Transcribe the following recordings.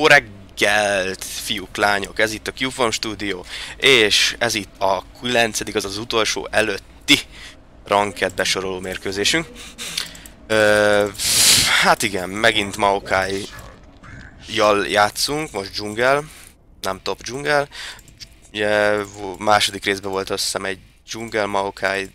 Jó reggelt, fiúk, lányok, ez itt a Q-Farm Studio, és ez itt a 9., az utolsó előtti ranked besoroló mérkőzésünk. Hát igen, megint Maokai-jal játszunk, most dzsungel, nem top dzsungel. Ugye második részben volt azt hiszem egy dzsungel Maokai.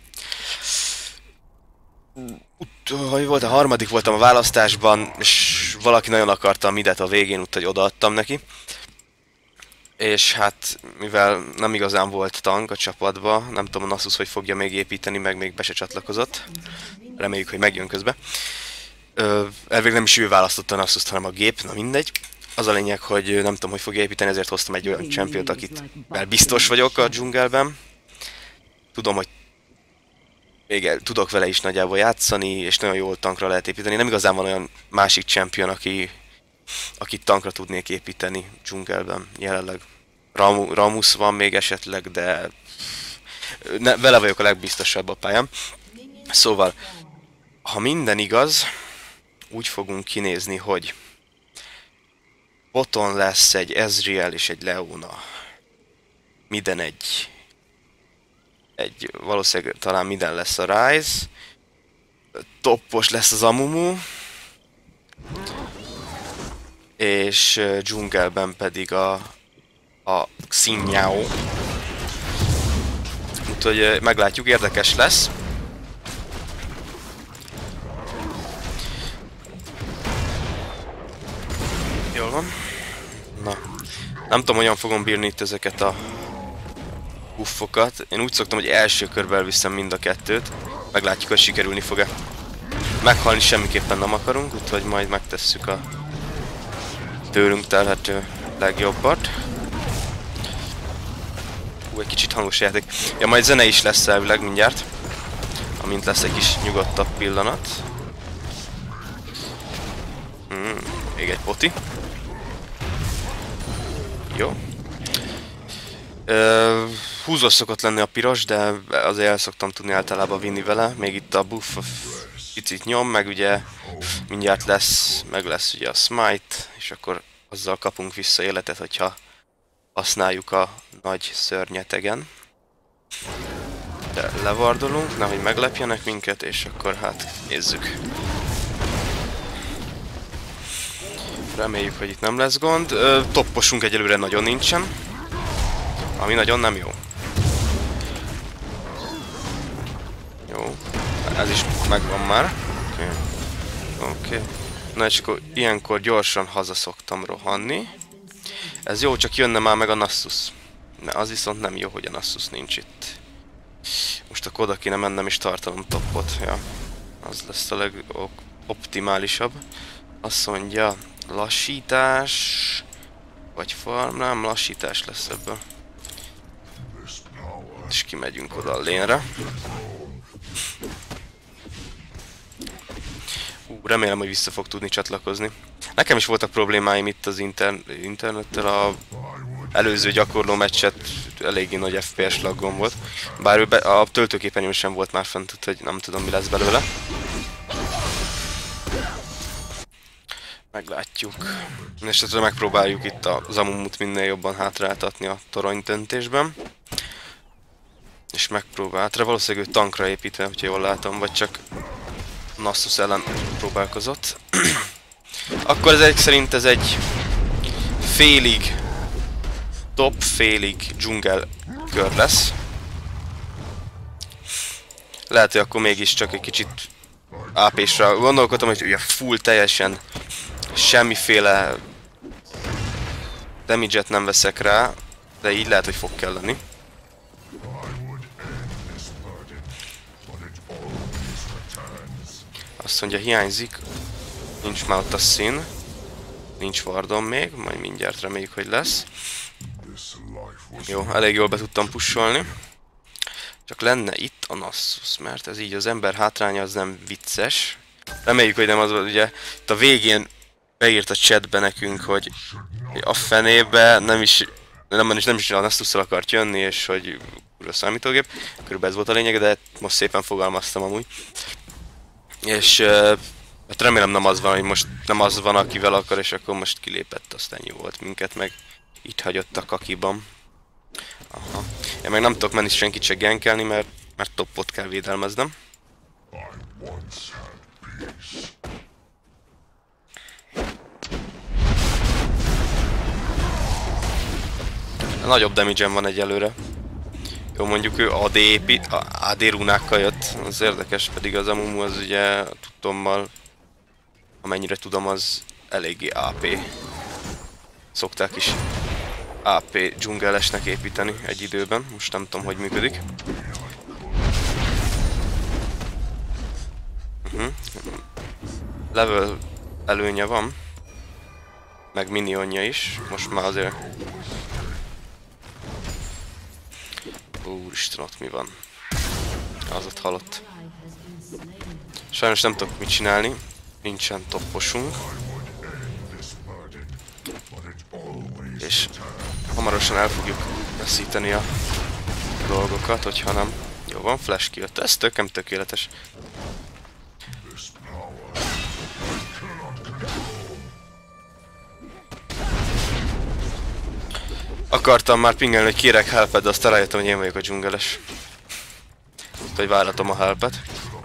Hogy volt, a harmadik voltam a választásban, és valaki nagyon akarta a midet a végén, úgyhogy odaadtam neki. És hát, mivel nem igazán volt tank a csapatba, nem tudom a Nasus hogy fogja még építeni, meg még be se csatlakozott. Reméljük, hogy megjön közbe. Elvég nem is ő választotta a Nasus-t, hanem a gép, na mindegy. Az a lényeg, hogy nem tudom, hogy fogja építeni, ezért hoztam egy olyan championt, akit biztos vagyok a dzsungelben. Tudom, hogy még tudok vele is nagyjából játszani, és nagyon jól tankra lehet építeni. Nem igazán van olyan másik champion, akit tankra tudnék építeni dzsungelben jelenleg. Ramus van még esetleg, de vele vagyok a legbiztosabb a pályán. Szóval, ha minden igaz, úgy fogunk kinézni, hogy boton lesz egy Ezreal és egy Leona. Miden valószínűleg talán minden lesz a Ryze. Toppos lesz az Amumu. És dzsungelben pedig a Xinyao. Úgyhogy meglátjuk, érdekes lesz. Jól van. Na. Nem tudom, hogyan fogom bírni itt ezeket a buffokat. Én úgy szoktam, hogy első körben elviszem mind a kettőt. Meglátjuk, hogy sikerülni fog-e. Meghalni semmiképpen nem akarunk, úgyhogy majd megtesszük a tőlünk telhető legjobbat. Egy kicsit hangos játék. Ja, majd zene is lesz elvileg mindjárt. Amint lesz egy kis nyugodtabb pillanat. Még egy poti. Jó. Húzós szokott lenni a piros, de azért el szoktam tudni általában vinni vele. Még itt a buff picit nyom, meg ugye mindjárt lesz ugye a smite, és akkor azzal kapunk vissza életet, hogyha használjuk a nagy szörnyetegen. De levardolunk, nehogy meglepjenek minket, és akkor hát nézzük. Reméljük, hogy itt nem lesz gond. Topposunk egyelőre nagyon nincsen, ami nagyon nem jó. Jó, ez is megvan már. Oké. Na és akkor ilyenkor gyorsan haza szoktam rohanni. Ez jó, csak jönne már meg a Nasus. De az viszont nem jó, hogy a Nasus nincs itt. Most akkor oda kéne mennem és tartanom toppot. Ja, az lesz a legoptimálisabb. Azt mondja, lassítás... Vagy farm, nem, lassítás lesz ebből. És kimegyünk oda a lénre. Remélem, hogy vissza fog tudni csatlakozni. Nekem is voltak problémáim itt az internettel, a előző gyakorló meccset eléggé nagy FPS laggom volt. Bár a töltőképernyőm sem volt már fent, hogy nem tudom, mi lesz belőle. Meglátjuk. És tehát megpróbáljuk itt az Amumut minél jobban hátráltatni a toronytöntésben. És megpróbált, valószínűleg ő tankra építve, hogyha jól látom, vagy csak Nasus ellen próbálkozott. Akkor szerint ez egy félig top, félig dzsungel kör lesz. Lehet, hogy akkor mégiscsak egy kicsit AP-sra gondolkodtam, hogy ugye full teljesen semmiféle damage-et nem veszek rá, de így lehet, hogy fog kelleni. Azt mondja, hiányzik, nincs már ott a szín, nincs wardom még, majd mindjárt reméljük, hogy lesz. Jó, elég jól be tudtam pusolni. Csak lenne itt a Nasus, mert ez így az ember hátránya az nem vicces. Reméljük, hogy nem az, ugye itt a végén beírt a chatbe nekünk, hogy a fenébe nem is a Nasus-szal akart jönni, és hogy kurva számítógép. Körülbelül ez volt a lényeg, de most szépen fogalmaztam amúgy. És Hát remélem nem az van, hogy most nem az van, akivel akar, és akkor most kilépett, aztán ennyi volt, minket meg itt hagyott a kakiban. Aha. Én meg nem tudok menni senkit se gankelni, mert toppot kell védelmeznem. Nagyobb damage-en van egyelőre. Jó, mondjuk ő AD runákkal jött, az érdekes, pedig az Amumu az ugye tudtommal, amennyire tudom, az eléggé AP. Szokták is AP dzsungelesnek építeni egy időben, most nem tudom, hogy működik. Level előnye van, meg minionja is, most már azért... Úristen, ott mi van? Az ott halott. Sajnos nem tudok mit csinálni, nincsen topposunk. És hamarosan el fogjuk veszíteni a dolgokat, hogyha nem. Jó van, flash kijött, ez tökéletes. Akartam már pingelni, hogy kérek helpet, de aztán rájöttem, hogy én vagyok a dzsungeles. Úgyhogy várhatom a helpet.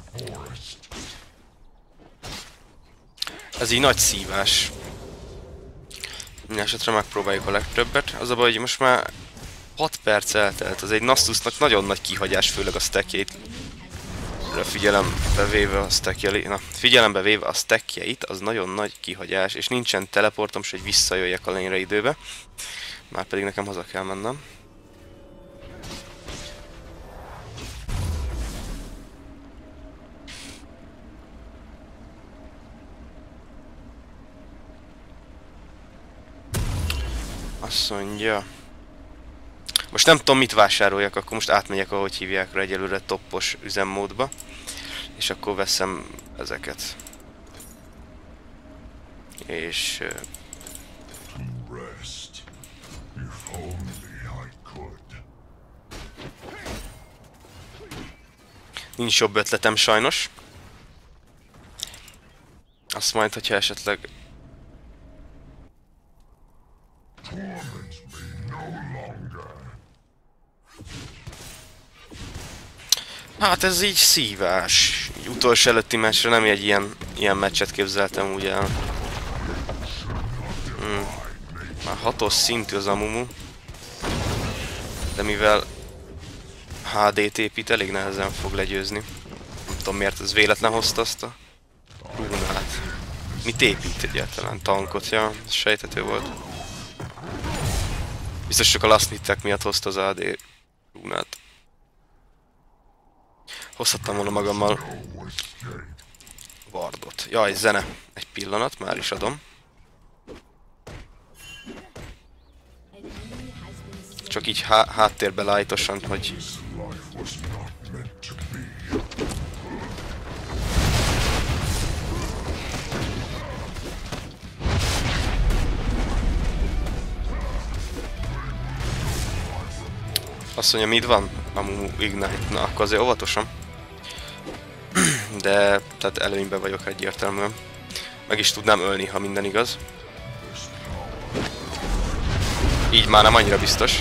Ez így nagy szívás. Mindenesetre megpróbáljuk a legtöbbet. Az a baj, hogy most már 6 perc eltelt. Az egy Nastusnak nagyon nagy kihagyás, főleg a stackjeit. Figyelembe véve a stackjeit, az nagyon nagy kihagyás, és nincsen teleportom, hogy visszajöjjek a lényre időbe. Már pedig nekem haza kell mennem. Azt mondja... Most nem tudom mit vásároljak, akkor most átmegyek, ahogy hívják rá, egyelőre toppos üzemmódba. És akkor veszem ezeket. És... Nincs jobb ötletem sajnos. Azt majd, hogyha esetleg... Hát ez így szívás. Így utolsó előtti meccsre nem egy ilyen meccset képzeltem úgy el. Már 6-os szintű az Amumu. De mivel HD-t épít, elég nehezen fog legyőzni. Nem tudom miért ez véletlen hozta azt a runát. Mit épít egyáltalán? Tankot, ja, ez sejthető volt. Biztos csak a Last Hittek miatt hozta az AD runát. Hozhattam volna magammal Wardot. Jaj, zene. Egy pillanat, már is adom. Csak így háttérbe lájtosan, hogy... Azt mondja, mit van? Amumu Ignite. Na, akkor azért óvatosan. De, tehát előnyben vagyok egyértelműen. Meg is tudnám ölni, ha minden igaz. Így már nem annyira biztos.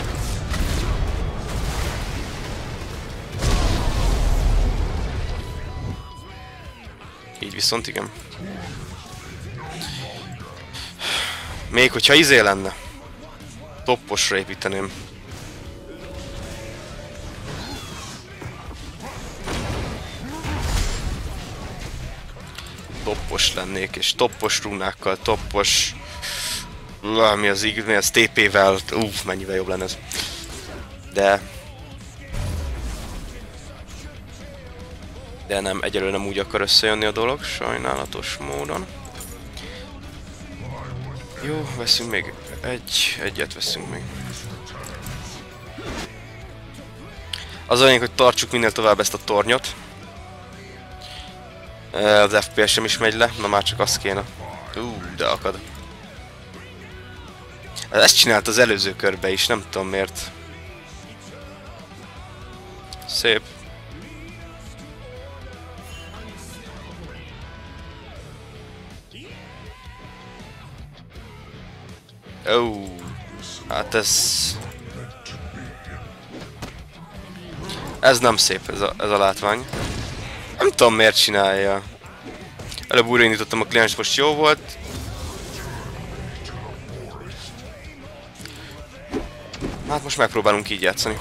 Így viszont igen. Még hogyha izé lenne. Topposra építeném. Toppos lennék, és toppos runákkal, toppos... Mi az TP-vel, mennyivel jobb lenne ez. De nem, egyelőre nem úgy akar összejönni a dolog, sajnálatos módon. Jó, veszünk még egyet veszünk még. Az a lényeg, hogy tartsuk minél tovább ezt a tornyot. Az FPS sem is megy le, na már csak az kéne. De akad. Ezt csinált az előző körbe is, nem tudom miért. Szép. Ó, hát ez nem szép, ez a látvány. Nem tudom miért csinálja. Előbb újraindítottam a kliens, most jó volt. Hát most megpróbálunk így játszani.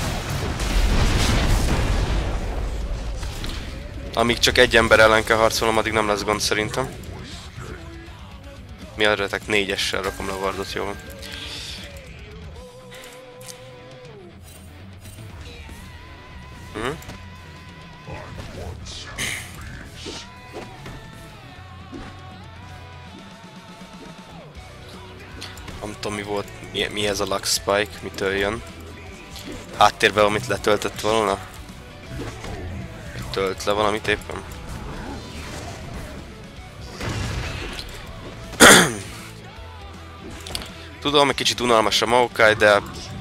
Amíg csak egy ember ellen kell harcolnom, addig nem lesz gond szerintem. Mi arretek 4-essel rakom le a wardot, jó van. Nem tudom mi volt, mi ez a Lux Spike, mitől jön. Háttérben amit letöltött volna? Tölt le valamit éppen? Tudom, egy kicsit unalmas a Maokai, de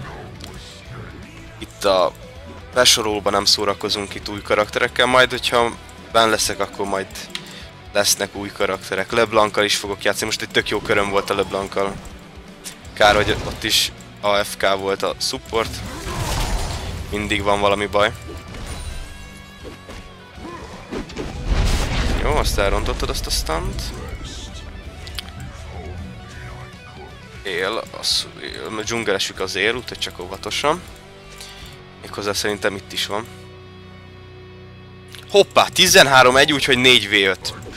itt a besorolóban nem szórakozunk itt új karakterekkel, majd hogyha benn leszek, akkor majd lesznek új karakterek. LeBlanc-kal is fogok játszani, most egy tök jó köröm volt a LeBlanc-kal. Kár, hogy ott is AFK volt a support. Mindig van valami baj. Jó, azt elrontottad azt a stunt. Dzsungelesük az él, úgyhogy csak óvatosan. Méghozzá szerintem itt is van. Hoppá, 13-1, úgyhogy 4v5.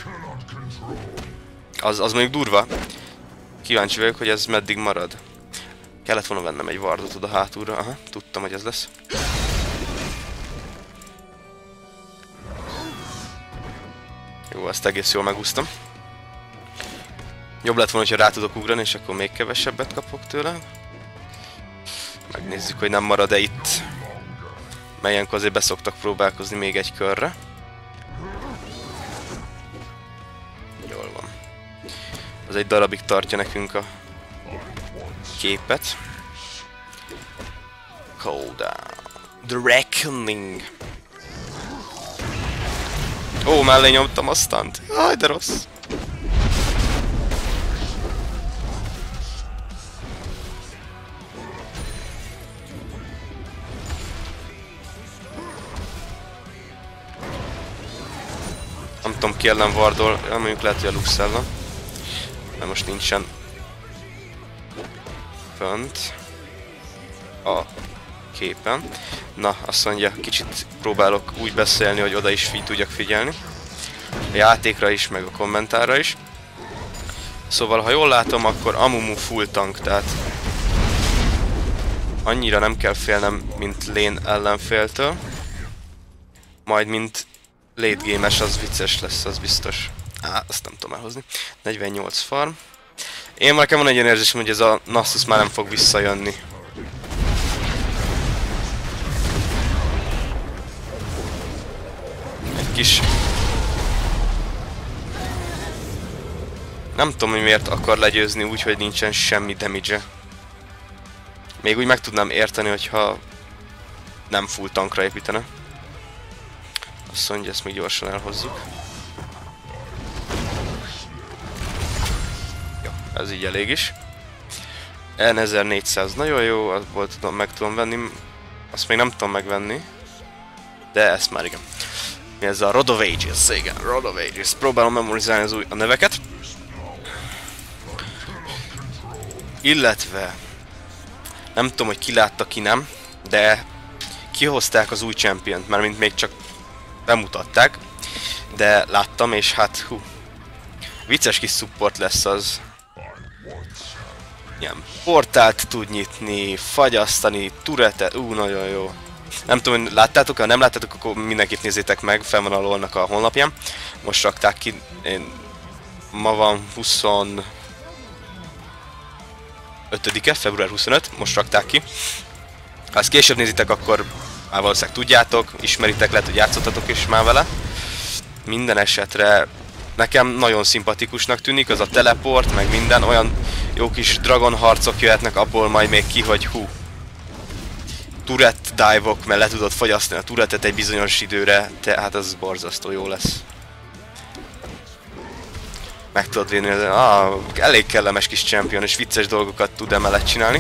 Az mondjuk durva. Kíváncsi vagyok, hogy ez meddig marad. Kellett volna vennem egy wardot oda hátulra. Aha, tudtam, hogy ez lesz. Jó, ezt egész jól megúsztam. Jobb lett volna, hogyha rá tudok ugrani, és akkor még kevesebbet kapok tőle. Megnézzük, hogy nem marad-e itt. Melyenkor azért beszoktak próbálkozni még egy körre. Jól van. Az egy darabig tartja nekünk a képet. Cooldown. The Reckoning. Ó, mellé nyomtam a stunt. Aj, de rossz. Nem tudom, ki ellen wardol, mondjuk lehet, hogy a Lux ellen. Mert most nincsen fönt a képen. Na, azt mondja, kicsit próbálok úgy beszélni, hogy oda is tudjak figyelni. A játékra is, meg a kommentára is. Szóval, ha jól látom, akkor Amumu full tank, tehát annyira nem kell félnem, mint lane ellenféltől. Majd, mint late game-es, az vicces lesz, az biztos. Azt nem tudom elhozni. 48 farm. Nekem van egy olyan érzésem, hogy ez a Nasus már nem fog visszajönni. Egy kis... Nem tudom, hogy miért akar legyőzni úgy, hogy nincsen semmi damage-e. Még úgy meg tudnám érteni, hogyha nem full tankra építene. Azt mondja, ezt még gyorsan elhozzuk. Jó, ez így elég is. N1400, nagyon jó, abból meg tudom venni. Azt még nem tudom megvenni. De ezt már igen. Mi ez a Rod of Ages? Igen, Rod of Ages. Próbálom memorizálni a neveket. Illetve... Nem tudom, hogy ki látta, ki nem. De... Kihozták az új championt, mert mint még csak bemutatták. De láttam, és hát hú. Vicces kis support lesz az. Ilyen portált tud nyitni, fagyasztani, turretet, nagyon jó. Nem tudom, hogy láttátok, ha nem láttátok, akkor mindenképp nézzétek meg, fel van a LoL-nak a honlapján. Most rakták ki, ma van 25-e, február 25, most rakták ki. Ha ezt később nézitek, akkor már valószínűleg tudjátok, ismeritek, lehet, hogy játszottatok is már vele. Minden esetre nekem nagyon szimpatikusnak tűnik, az a teleport, meg minden, olyan jó kis dragon harcok jöhetnek abból majd még ki, hogy hú. Turret dive-ok, mert le tudod fogyasztani a turretet egy bizonyos időre, tehát az borzasztó jó lesz. meg tudod védni, elég kellemes kis champion, és vicces dolgokat tud emellett csinálni.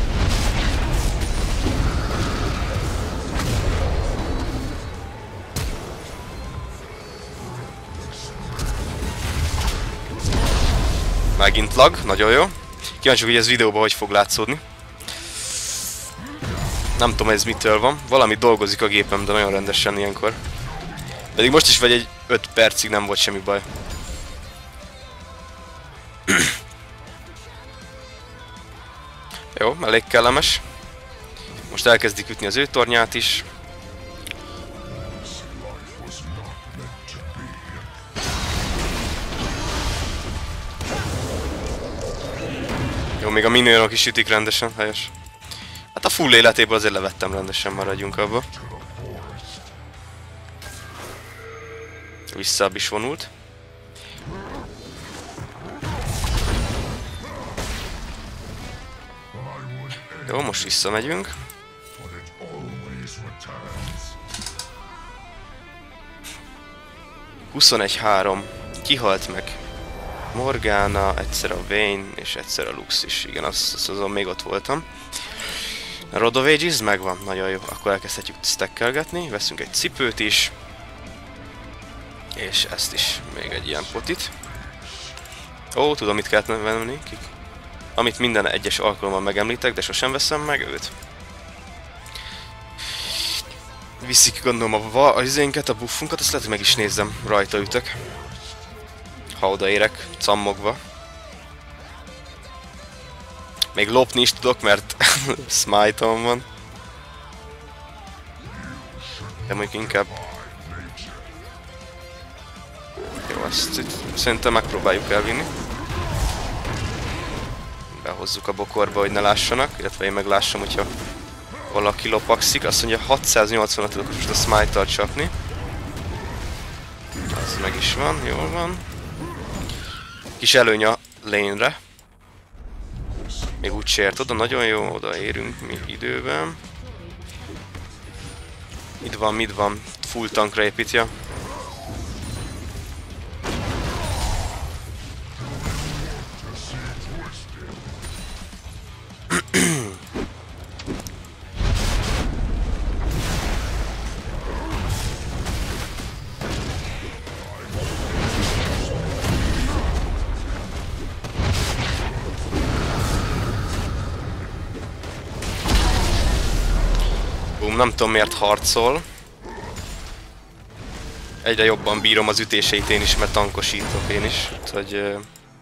Megint lag, nagyon jó. Kíváncsiak, hogy ez videóban hogy fog látszódni. Nem tudom, ez mitől van. Valami dolgozik a gépem, de nagyon rendesen ilyenkor. Pedig most is vagy egy 5 percig nem volt semmi baj. Jó, elég kellemes. Most elkezdik ütni az ő tornyát is. Jó, még a minőrök is ütik rendesen, helyes. Hát a full életéből azért levettem rendesen, maradjunk abba. Visszabb is vonult. Jó, most visszamegyünk. ...21-3. Kihalt meg Morgana, egyszer a Vayne és egyszer a Lux is. Igen, azon még ott voltam. A Rod of Ages megvan, nagyon jó. Akkor elkezdhetjük stackelgetni. Veszünk egy cipőt is. És ezt is, még egy ilyen potit. Ó, tudom, mit kellett venni. Amit minden egyes alkalommal megemlítek, de sosem veszem meg őt. Viszik, gondolom, a izénket, a buffunkat, azt lehet, hogy meg is nézzem. Rajta ütök. Ha odaérek, cammogva. Még lopni is tudok, mert smite-om van. De mondjuk inkább... Jó, ezt szerintem megpróbáljuk elvinni. Behozzuk a bokorba, hogy ne lássanak, illetve én meglássam, hogyha valaki lopakszik. Azt mondja, 680-at tudok most a smite-tal csapni. Az meg is van, jól van. Kis előny a lane-re. Még úgy sért oda, nagyon jó, odaérünk mi időben. Mit van, full tankra építja. Nem tudom miért harcol. Egyre jobban bírom az ütéseit én is, mert tankosítok én is. Úgyhogy...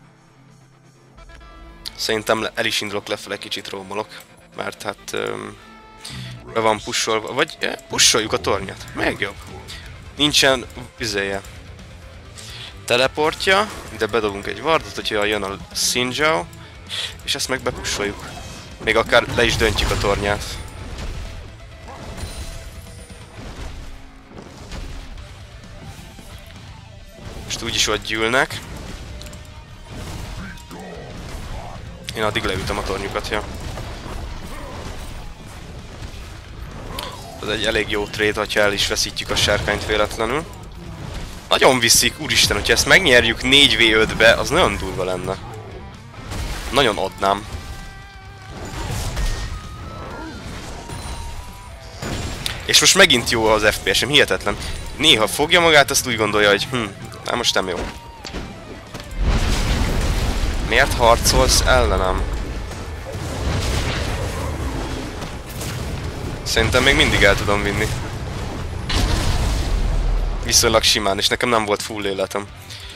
szerintem el is indulok lefele, kicsit rómolok. Mert hát... be van pusolva. Vagy pusoljuk a tornyot. Még jobb. Nincsen üzéje. Teleportja. De bedobunk egy wardot, hogyha jön a Xin Zhao. És ezt meg bepusoljuk. Még akár le is döntjük a tornyát. Most úgyis ott gyűlnek. Én addig leütöm a tornyukat, ja. Ez egy elég jó trade, ha el is veszítjük a sárkányt véletlenül. Nagyon viszik, úristen, hogyha ezt megnyerjük 4v5-be, az nagyon durva lenne. Nagyon adnám. És most megint jó az FPS-em, hihetetlen. Néha fogja magát, azt úgy gondolja, hogy nem, most nem jó. Miért harcolsz ellenem? Szerintem még mindig el tudom vinni. Viszonylag simán, és nekem nem volt full életem.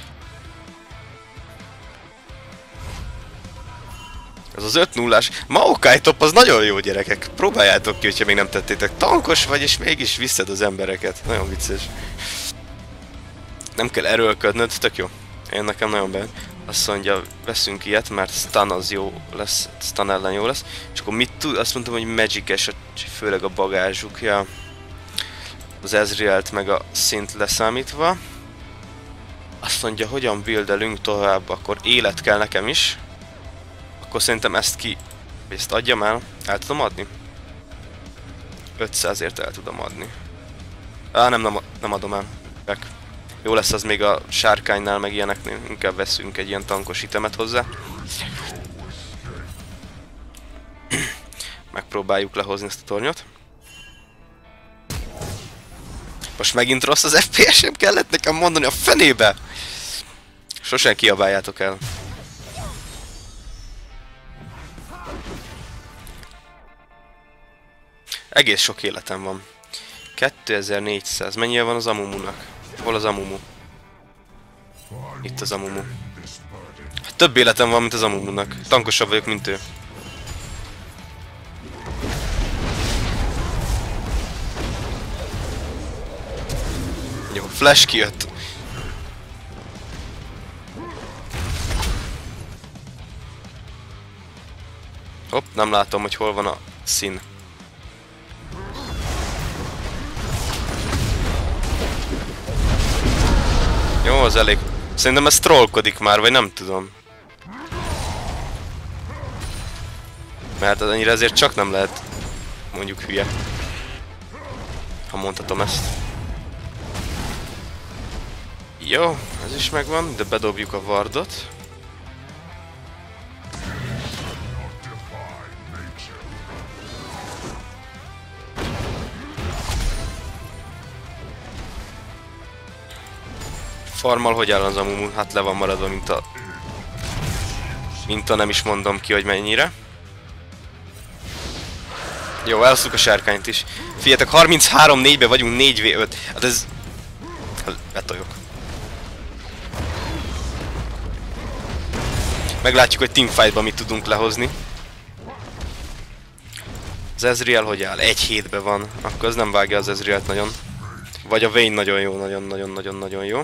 Ez az 5-0-ás Maokai top az nagyon jó, gyerekek. Próbáljátok ki, hogyha még nem tettétek. Tankos vagy, és mégis viszed az embereket. Nagyon vicces. Nem kell erőlködnöd, tök jó. Én nekem nagyon bejön. Azt mondja, veszünk ilyet, mert stun az jó lesz, stun ellen jó lesz. És akkor mit tud? Azt mondtam, hogy magic-es, főleg a bagázsukja. Az Ezrealt meg a szint leszámítva. Azt mondja, hogyan buildelünk tovább, akkor élet kell nekem is. Akkor szerintem ezt ezt adjam el. El tudom adni? 500-ért el tudom adni. Nem adom el. Back. Jó lesz az még a sárkánynál, meg ilyeneknél. Inkább veszünk egy ilyen tankos itemet hozzá. Megpróbáljuk lehozni ezt a tornyot. Most megint rossz az FPS-em, kellett nekem mondani a fenébe! Sosem kiabáljátok el. Egész sok életem van. 2400. Mennyire van az Amumunak? Hol az Amumu? Itt az Amumu. Több életem van, mint az Amumunak. Tankosabb vagyok, mint ő. Jó, flash kijött. Hopp, nem látom, hogy hol van a szín. Jó, az elég. Szerintem ez trollkodik már, vagy nem tudom. Mert annyira ezért csak nem lehet mondjuk hülye. Ha mondhatom ezt. Jó, ez is megvan, de bedobjuk a wardot. Farmal hogy áll az Amumu? Hát le van maradva, mint a nem is mondom ki, hogy mennyire. Jó, elszuk a sárkányt is. Figyeljetek, 33-4-be vagyunk, 4v5. Hát ez... Betoljok. Meglátjuk, hogy teamfightban mit tudunk lehozni. Az Ezreal hogy áll? 1-7-be van. Akkor az nem vágja az Ezrealt nagyon. Vagy a Vayne nagyon jó, nagyon jó.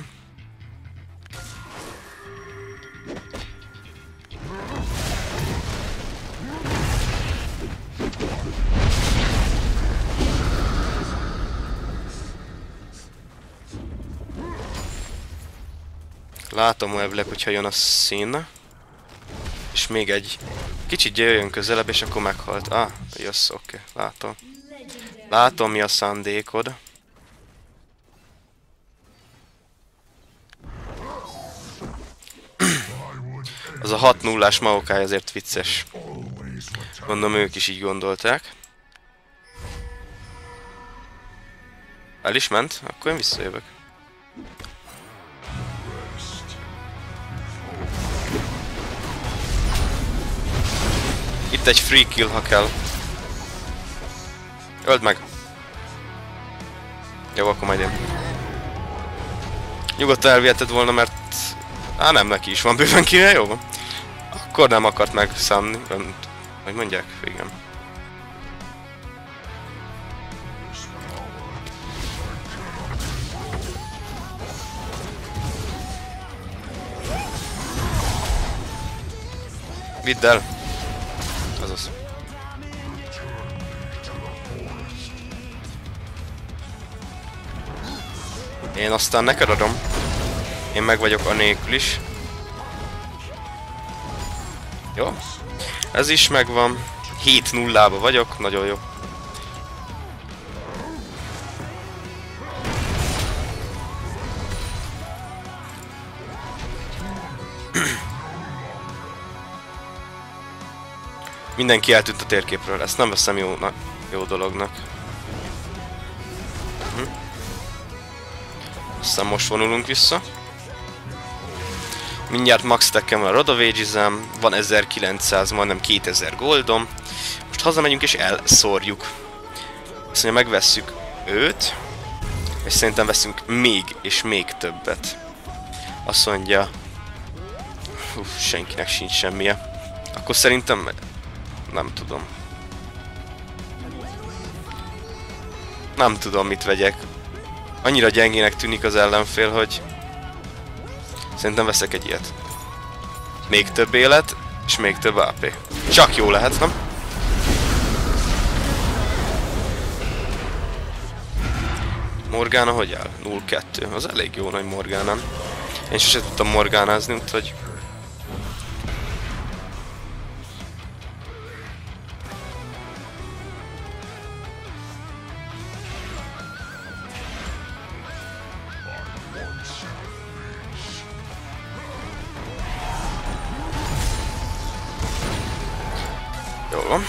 Látom elvileg, hogyha jön a szín. És még egy kicsit jöjjön közelebb, és akkor meghalt. Ah, jössz, oké, látom. Látom, mi a szándékod. Az a 6-0-ás Maokai azért vicces. Mondom, ők is így gondolták. El is ment? Akkor én visszajövök. Itt egy free kill, ha kell. Öld meg! Jó, akkor majd én. Nyugodtan elviheted volna, mert... Á, nem, neki is van bőven kill, jó van. Akkor nem akart megszámni, önt. Hogy mondják? Igen. Vidd el! Azaz. Én aztán neked adom. Én meg vagyok anélkül is. Jó. Ez is megvan. 7-0-ba vagyok, nagyon jó. Mindenki eltűnt a térképről, ezt nem veszem jó dolognak. Aztán most vonulunk vissza. Mindjárt max stackem van a Rodovages-em, van 1900, majdnem 2000 goldom. Most hazamegyünk és elszórjuk. Azt mondja, megvesszük őt, és szerintem veszünk még és még többet. Azt mondja, senkinek sincs semmije. Akkor szerintem nem tudom. Nem tudom, mit vegyek. Annyira gyengének tűnik az ellenfél, hogy szerintem veszek egy ilyet. Még több élet, és még több AP. Csak jó lehet, nem? Morgana hogy áll? 0-2. Az elég jó nagy Morgánám. Én sose tudtam morgánázni, úgyhogy... Jó van.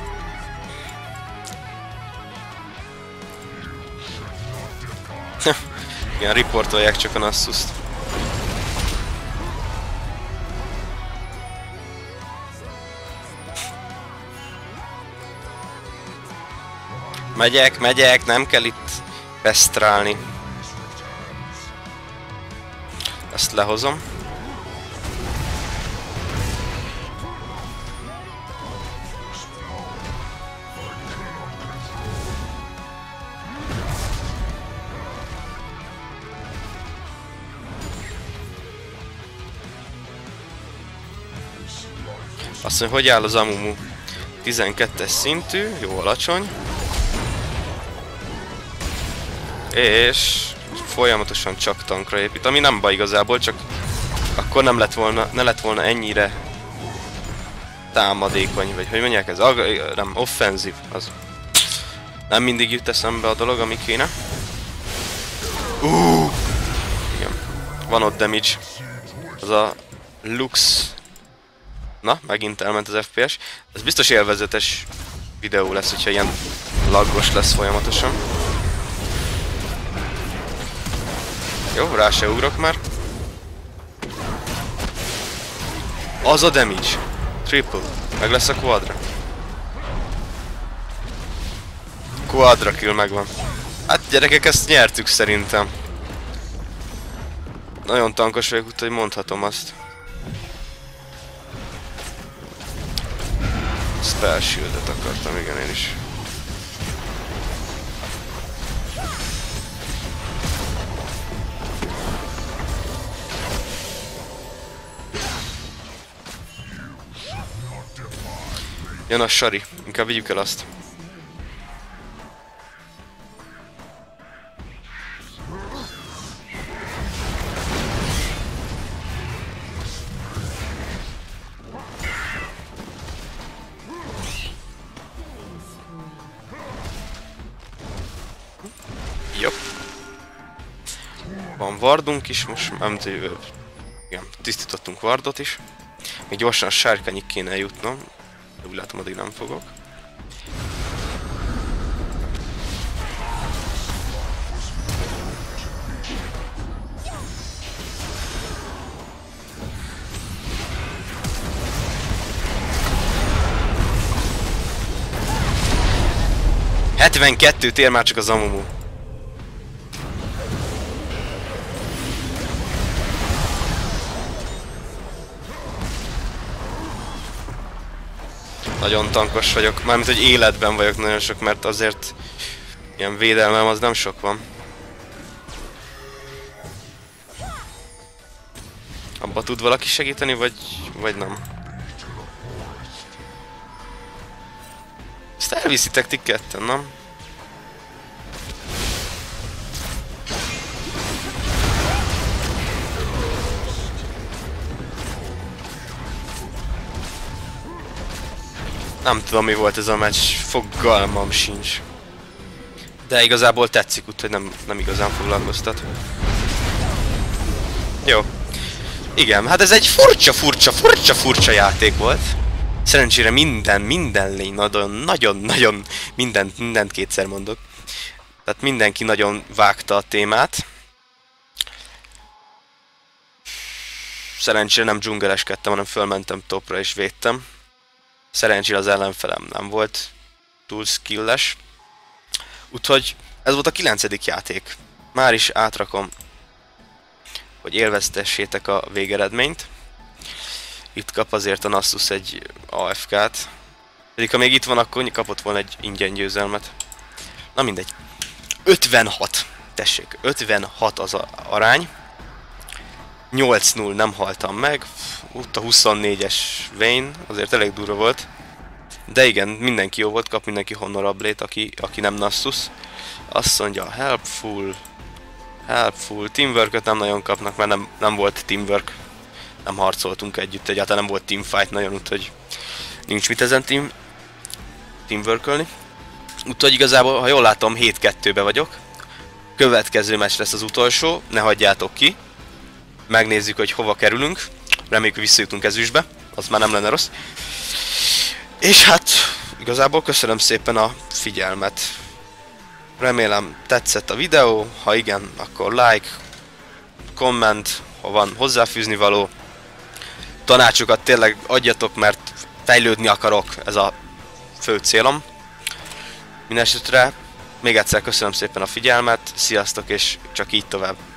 Igen, riportolják csak a Nasus-t. Megyek, nem kell itt pesztrálni. Ezt lehozom. Azt mondja, hogy áll az Amumu? 12-es szintű, jó alacsony. És folyamatosan csak tankra épít, ami nem baj igazából, csak akkor ne lett volna ennyire támadékony, vagy hogy mondják ez? Nem, offenzív, az. Nem mindig jut eszembe a dolog, ami kéne. Igen. Van ott damage. Az a Lux. Na, megint elment az FPS. Ez biztos élvezetes videó lesz, hogyha ilyen laggos lesz folyamatosan. Jó, rá se ugrok már. Az a damage. Triple. Meg lesz a quadra. Quadra kill megvan. Hát gyerekek, ezt nyertük szerintem. Nagyon tankos vagyok, úgyhogy mondhatom azt. Spell shieldet akartam, igen, én is. Jön a Sari, inkább vigyük el azt. Jobb. Van wardunk is, most nem tudom, igen, tisztítottunk wardot is. Még gyorsan a sárkányig kéne jutnom. Úgy látom, addig nem fogok. ...72 tér már csak az Amumu. Nagyon tankos vagyok, mármint hogy életben vagyok nagyon sok, mert azért ilyen védelmem az nem sok van. Abba tud valaki segíteni, vagy nem? Ezt elviszitek ti ketten, nem? Nem tudom, mi volt ez a meccs, fogalmam sincs. De igazából tetszik, úgyhogy nem igazán foglalkoztat. Jó. Igen, hát ez egy furcsa játék volt. Szerencsére minden lény nagyon mindent kétszer mondok. Tehát mindenki nagyon vágta a témát. Szerencsére nem dzsungeleskedtem, hanem fölmentem topra és védtem. Szerencsére az ellenfelem nem volt túl skilles. Úgyhogy ez volt a 9. játék. Már is átrakom, hogy élveztessétek a végeredményt. Itt kap azért a Nasus egy AFK-t. Pedig ha még itt van, akkor kapott volna egy ingyen győzelmet. Na mindegy. 56. Tessék, 56 az arány. 8-0 nem haltam meg. Ott a 24-es Vayne, azért elég durva volt. De igen, mindenki jó volt, kap mindenki Honorable-t, aki nem Nasus. Azt mondja, helpful. Teamwork-öt nem nagyon kapnak, mert nem volt teamwork. Nem harcoltunk együtt, egyáltalán nem volt teamfight nagyon, úgyhogy nincs mit ezen teamwork-ölni. Úgyhogy igazából, ha jól látom, 7-2-be vagyok. Következő meccs lesz az utolsó, ne hagyjátok ki. Megnézzük, hogy hova kerülünk. Reméljük, hogy visszajutunk ezüstbe, az már nem lenne rossz. És hát igazából köszönöm szépen a figyelmet. Remélem tetszett a videó, ha igen, akkor like, komment, ha van hozzáfűzni való. Tanácsokat tényleg adjatok, mert fejlődni akarok, ez a fő célom. Mindenesetre még egyszer köszönöm szépen a figyelmet, sziasztok és csak így tovább.